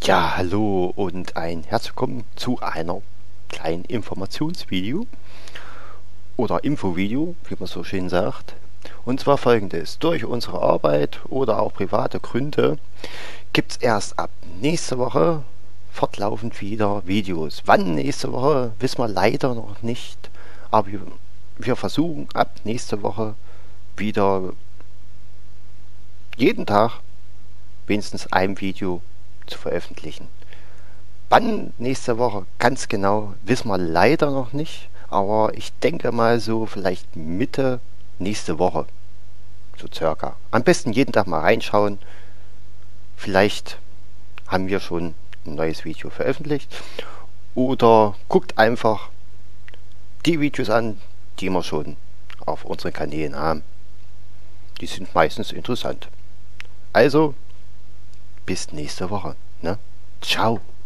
Ja, hallo und ein herzlich willkommen zu einer kleinen Informationsvideo oder Infovideo, wie man so schön sagt. Und zwar folgendes: Durch unsere Arbeit oder auch private Gründe gibt es erst ab nächste Woche fortlaufend wieder Videos. Wann nächste Woche, wissen wir leider noch nicht, aber wir versuchen ab nächste Woche wieder jeden Tag wenigstens ein Video zu veröffentlichen. Wann nächste Woche ganz genau wissen wir leider noch nicht, aber ich denke mal so vielleicht Mitte nächste Woche, so circa. Am besten jeden Tag mal reinschauen. Vielleicht haben wir schon ein neues Video veröffentlicht oder guckt einfach die Videos an, die wir schon auf unseren Kanälen haben. Die sind meistens interessant. Also bis nächste Woche. Ne? Ciao.